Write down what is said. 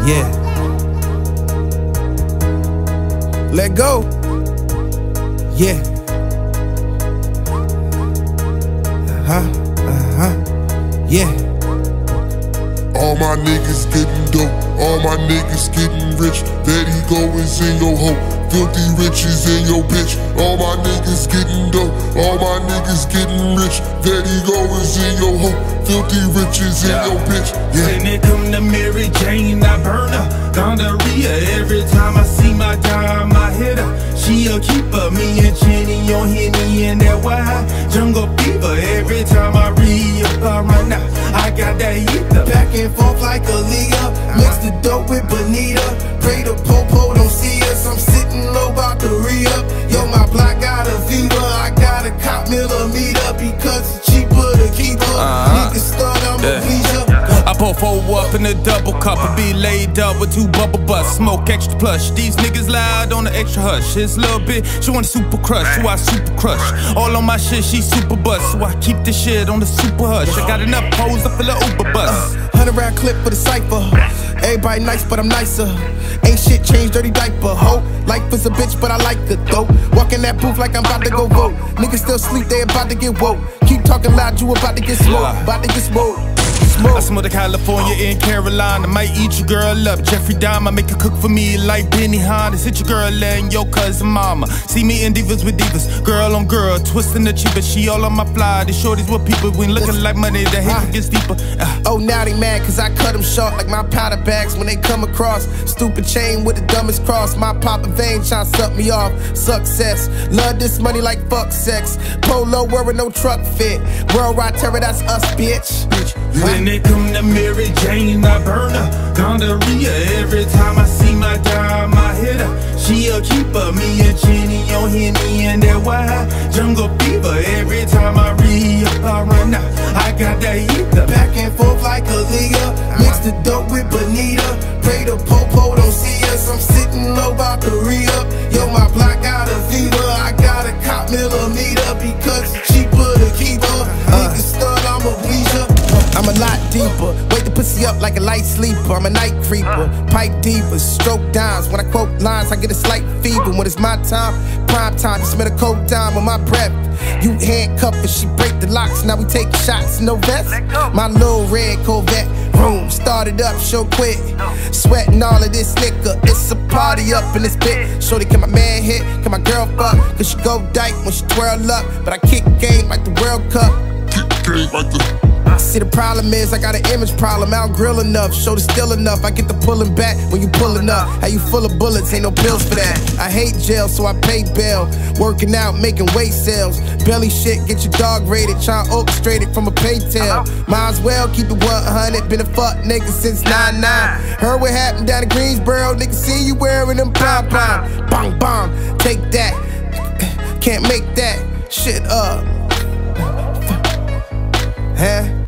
Yeah. Let go. Yeah. Yeah. All my niggas getting dope, all my niggas getting rich. There he go is in your hoe, filthy riches in your bitch. All my niggas getting dope, all my niggas getting rich. There he go is in your hoe, filthy riches in your bitch. Yeah. When it come to Mary Jane, I burn her. Gonorrhea, every time I see my dime, I hit her. She a keeper, me and Jenny on Henny and that white jungle fever. Every time I re-up, I run out, I got that ether. Back and forth like a Leah, mix the dope with Bonita. Pray the popo don't see us, I'm sitting low about to re-up. Yo, my block got a fever, I got a cop millimeter because it's cheaper to keep up. Niggas start, I'm a pleaser. I pour 4 up in a double cup and be laid up with 2 bubble butts. Smoke extra plush. These niggas loud on the extra hush. It's a little bit, she want a super crush, so I super crush. All on my shit, she super bust, so I keep this shit on the super hush. I got enough hoes, I feel a Uber bus. 100-round clip for the cypher. Everybody nice, but I'm nicer. Ain't shit changed, dirty diaper. Ho, life is a bitch, but I like it though. Walk in that booth like I'm about to go vote. Niggas still sleep, they about to get woke. Keep talking loud, you about to get smoked. About to get smoked. I smell the California in Carolina. Might eat your girl up, Jeffrey Dahmer. Make her cook for me like Benny Hannes. Hit your girl and your cousin mama. See me in divas with divas, girl on girl, twisting the cheaper. She all on my fly. The shorties with people when looking like money. The hate gets deeper. Oh, now they mad cause I cut them short like my powder bags when they come across. Stupid chain with the dumbest cross. My papa vein tryna suck me off. Success, love this money like fuck sex. Polo wearing no truck fit. Worldwide terror, that's us, bitch. When it come to Mary Jane, I burn her. Gonorrhea, every time I see my dime, I hit her. She a keeper, me and Jenny on Henny and that white jungle fever. Every time I re-up, I run out, I got that ether. Back and forth like a Leah, mix the dope with Bonita. Pray the popo don't see us, I'm sitting low about to re-up. Yo, my block got a fever, I got a cop millimeter because it's cheaper to keep up. Niggas start, I'm a bleacher. I'm a lot deeper, wake the pussy up like a light sleeper. I'm a night creeper, pipe divas, stroke dimes. When I quote lines, I get a slight fever. When it's my time, prime time, you smell a cold dime on my breath. You handcuff and she break the locks, now we take shots, no vest. My little red Corvette, room started up, show quick. Sweating all of this liquor, it's a party up in this bit. Shorty, can my man hit, can my girl fuck? Cause she go dyke when she twirl up, but I kick game like the World Cup. Kick game like the... See, the problem is I got an image problem. I don't grill enough, shoulder still enough. I get the pulling back when you pulling up. How you full of bullets, ain't no pills for that. I hate jail, so I pay bail. Working out, making weight sales. Belly shit, get your dog rated. Tryna orchestrate it from a paytail. Might as well keep it 100. Been a fuck nigga since 99. Heard what happened down in Greensboro. Nigga see you wearing them pom-pom. Bong bong, take that. Can't make that shit up. Huh?